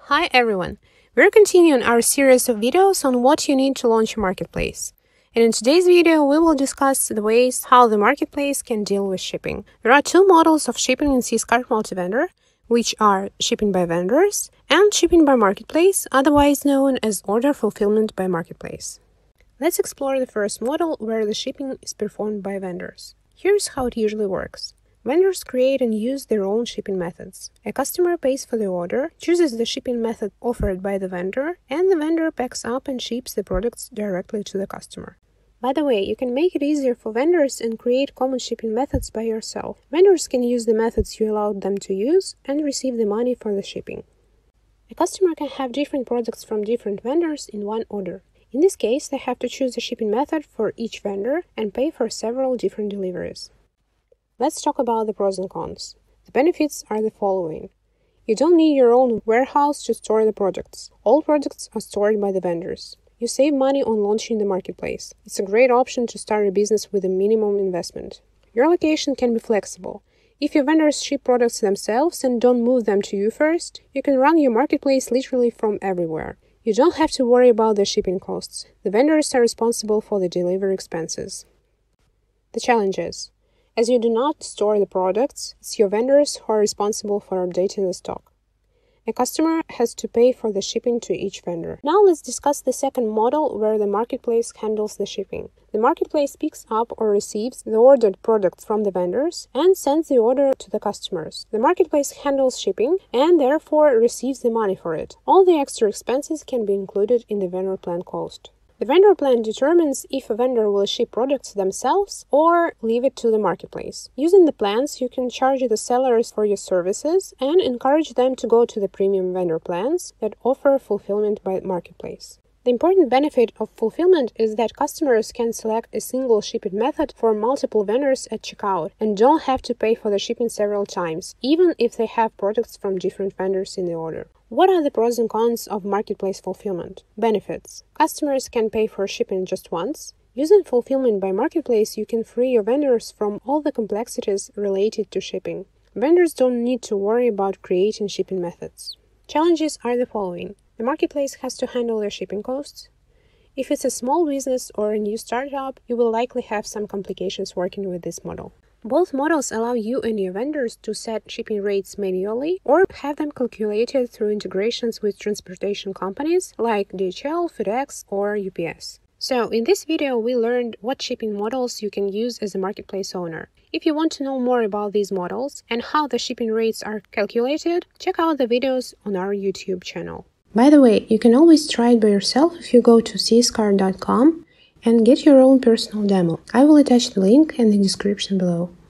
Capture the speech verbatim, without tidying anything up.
Hi everyone! We're continuing our series of videos on what you need to launch a marketplace. And in today's video, we will discuss the ways how the marketplace can deal with shipping. There are two models of shipping in Cscart Multi-Vendor, which are shipping by vendors and shipping by marketplace, otherwise known as order fulfillment by marketplace. Let's explore the first model where the shipping is performed by vendors. Here's how it usually works. Vendors create and use their own shipping methods. A customer pays for the order, chooses the shipping method offered by the vendor, and the vendor packs up and ships the products directly to the customer. By the way, you can make it easier for vendors and create common shipping methods by yourself. Vendors can use the methods you allowed them to use and receive the money for the shipping. A customer can have different products from different vendors in one order. In this case, they have to choose the shipping method for each vendor and pay for several different deliveries. Let's talk about the pros and cons. The benefits are the following. You don't need your own warehouse to store the products. All products are stored by the vendors. You save money on launching the marketplace. It's a great option to start a business with a minimum investment. Your location can be flexible. If your vendors ship products themselves and don't move them to you first, you can run your marketplace literally from everywhere. You don't have to worry about the shipping costs. The vendors are responsible for the delivery expenses. The challenges. As you do not store the products, it's your vendors who are responsible for updating the stock. A customer has to pay for the shipping to each vendor. Now let's discuss the second model where the marketplace handles the shipping. The marketplace picks up or receives the ordered product from the vendors and sends the order to the customers. The marketplace handles shipping and therefore receives the money for it. All the extra expenses can be included in the vendor plan cost. The vendor plan determines if a vendor will ship products themselves or leave it to the marketplace. Using the plans, you can charge the sellers for your services and encourage them to go to the premium vendor plans that offer fulfillment by marketplace. The important benefit of fulfillment is that customers can select a single shipping method for multiple vendors at checkout and don't have to pay for the shipping several times, even if they have products from different vendors in the order. What are the pros and cons of marketplace fulfillment? Benefits. Customers can pay for shipping just once. Using fulfillment by marketplace, you can free your vendors from all the complexities related to shipping. Vendors don't need to worry about creating shipping methods. Challenges are the following. The marketplace has to handle their shipping costs. If it's a small business or a new startup, you will likely have some complications working with this model. Both models allow you and your vendors to set shipping rates manually or have them calculated through integrations with transportation companies like D H L, FedEx, or U P S. So, in this video, we learned what shipping models you can use as a marketplace owner. If you want to know more about these models and how the shipping rates are calculated, check out the videos on our YouTube channel. By the way, you can always try it by yourself if you go to cscart dot com and get your own personal demo. I will attach the link in the description below.